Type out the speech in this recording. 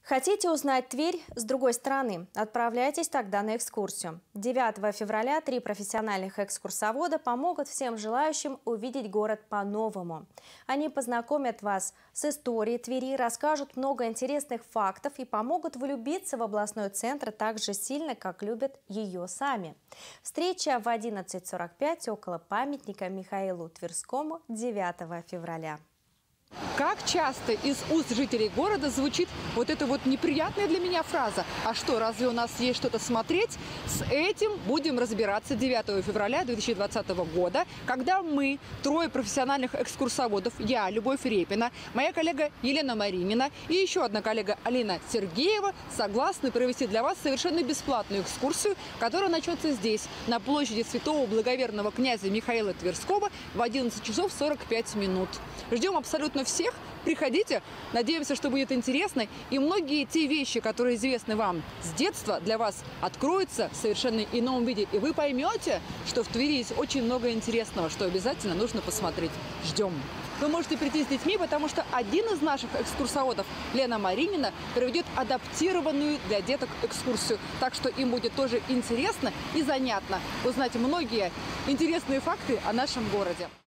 Хотите узнать Тверь с другой стороны? Отправляйтесь тогда на экскурсию. 9 февраля 3 профессиональных экскурсовода помогут всем желающим увидеть город по-новому. Они познакомят вас с историей Твери, расскажут много интересных фактов и помогут влюбиться в областной центр так же сильно, как любят ее сами. Встреча в 11:45 около памятника Михаилу Тверскому 9 февраля. Как часто из уст жителей города звучит вот эта вот неприятная для меня фраза: «А что, разве у нас есть что-то смотреть?» С этим будем разбираться 9 февраля 2020 года, когда мы, трое профессиональных экскурсоводов, я, Любовь Репина, моя коллега Елена Маринина и еще одна коллега Алина Сергеева, согласны провести для вас совершенно бесплатную экскурсию, которая начнется здесь, на площади Святого Благоверного князя Михаила Тверского в 11 часов 45 минут. Ждем абсолютно всех. Приходите. Надеемся, что будет интересно. И многие те вещи, которые известны вам с детства, для вас откроются в совершенно ином виде. И вы поймете, что в Твери есть очень много интересного, что обязательно нужно посмотреть. Ждем. Вы можете прийти с детьми, потому что один из наших экскурсоводов, Лена Маринина, проведет адаптированную для деток экскурсию. Так что им будет тоже интересно и занятно узнать многие интересные факты о нашем городе.